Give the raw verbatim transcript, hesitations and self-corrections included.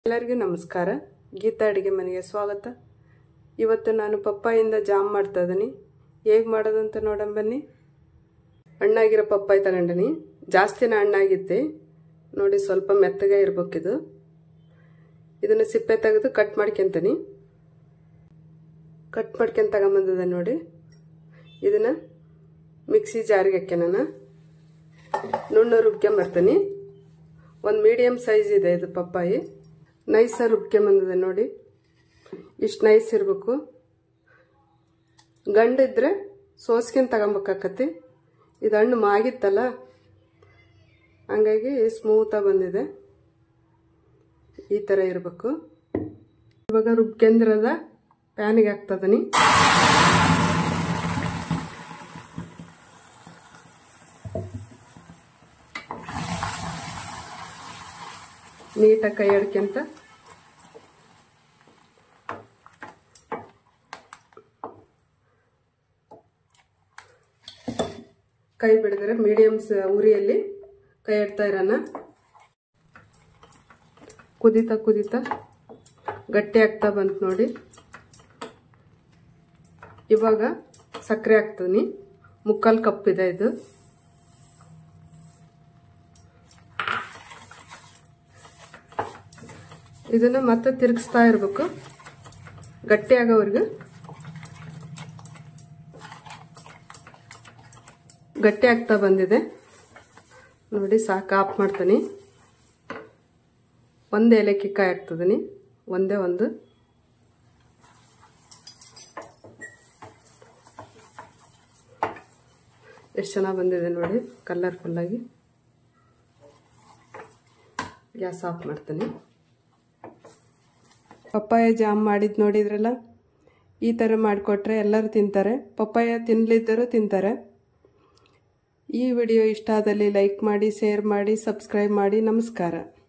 ಎಲ್ಲರಿಗೂ ನಮಸ್ಕಾರ. ಗೀತಾ ಅಡಿಗೆ ಮನೆಗೆ ಸ್ವಾಗತ. ಇವತ್ತು ನಾನು ಪಪ್ಪಾಯಿಂದ ಜಾಮ್ ಮಾಡ್ತಾ ಇದ್ದೀನಿ. ಹೇಗೆ ಮಾಡೋದಂತ ನೋಡೋಣ ಬನ್ನಿ. ಹಣ್ಣಾಗಿರೋ ಪಪ್ಪಾಯಿ ತಗೊಂಡಿನಿ. ಜಾಸ್ತಿನ ಹಣ್ಣಾಗಿತ್ತೆ ನೋಡಿ, ಸ್ವಲ್ಪ ಮೆತ್ತಗೆ ಇರಬೇಕಿದು. ಇದನ್ನು ಸಿಪ್ಪೆ ತೆಗೆದು ಕಟ್ ಮಾಡ್ಕೊಂತೀನಿ. ಕಟ್ ಮಾಡ್ಕೊಂಡು ತಗೊಂಬಂದಿದೆ ನೋಡಿ. ಇದನ್ನು ಮಿಕ್ಸಿ ಜಾರಿಗೆ ಹಾಕಿ ನಾನು ನುಣ್ಣು ರುಬ್ಕೊಂಬರ್ತೀನಿ. ಒಂದು ಮೀಡಿಯಮ್ ಸೈಜ್ ಇದೆ ಇದು ಪಪ್ಪಾಯಿ. ನೈಸಾಗಿ ರುಬ್ಕೊಂಬಂದಿದೆ ನೋಡಿ. ಇಷ್ಟು ನೈಸ್ ಇರಬೇಕು. ಗಂಡಿದ್ರೆ ಸೋಸ್ಕೊಂಡು ತಗೊಬೇಕಾಕತಿ. ಇದು ಹಣ್ಣು ಮಾಗಿತ್ತಲ್ಲ, ಹಂಗಾಗಿ ಸ್ಮೂತಾಗಿ ಬಂದಿದೆ. ಈ ಥರ ಇರಬೇಕು. ಇವಾಗ ರುಬ್ಕೊಂಡ್ರದ ಪ್ಯಾನಿಗೆ ಹಾಕ್ತದನಿ. ನೀಟಾಗಿ ಕೈ ಆಡ್ಕೊಂತ ಕೈ ಬಿಡಿದ್ರೆ ಮೀಡಿಯಮ್ ಉರಿಯಲ್ಲಿ ಕೈ ಆಡ್ತಾ ಇರೋಣ. ಕುದಿತಾ ಕುದಿತಾ ಗಟ್ಟಿ ಆಗ್ತಾ ಬಂತು ನೋಡಿ. ಇವಾಗ ಸಕ್ಕರೆ ಹಾಕ್ತೀನಿ. ಮುಕ್ಕಾಲು ಕಪ್ ಇದೆ ಇದು. ಇದನ್ನ ಮತ್ತೆ ತಿರುಗಿಸ್ತಾ ಇರಬೇಕು ಗಟ್ಟಿ ಆಗೋವರೆಗೂ. ಗಟ್ಟಿ ಆಗ್ತಾ ಬಂದಿದೆ ನೋಡಿ. ಸಾಕು, ಆಫ್ ಮಾಡ್ತೀನಿ. ಒಂದು ಏಲಕ್ಕಿ ಕಾಯಿ ಹಾಕ್ತಿದ್ದೀನಿ, ಒಂದೇ ಒಂದು. ಎಷ್ಟು ಚೆನ್ನಾಗಿ ಬಂದಿದೆ ನೋಡಿ, ಕಲರ್ಫುಲ್ಲಾಗಿ. ಗ್ಯಾಸ್ ಆಫ್ ಮಾಡ್ತೀನಿ. ಪಪ್ಪಾಯ ಜಾಮ್ ಮಾಡಿದ್ದು ನೋಡಿದ್ರಲ್ಲ, ಈ ಥರ ಮಾಡಿಕೊಟ್ರೆ ಎಲ್ಲರೂ ತಿಂತಾರೆ. ಪಪ್ಪಾಯ ತಿನ್ನಲಿದ್ದರೂ ತಿಂತಾರೆ. ಈ ವಿಡಿಯೋ ಇಷ್ಟ ಆದಲ್ಲಿ ಲೈಕ್ ಮಾಡಿ, ಶೇರ್ ಮಾಡಿ, ಸಬ್ಸ್ಕ್ರೈಬ್ ಮಾಡಿ. ನಮಸ್ಕಾರ.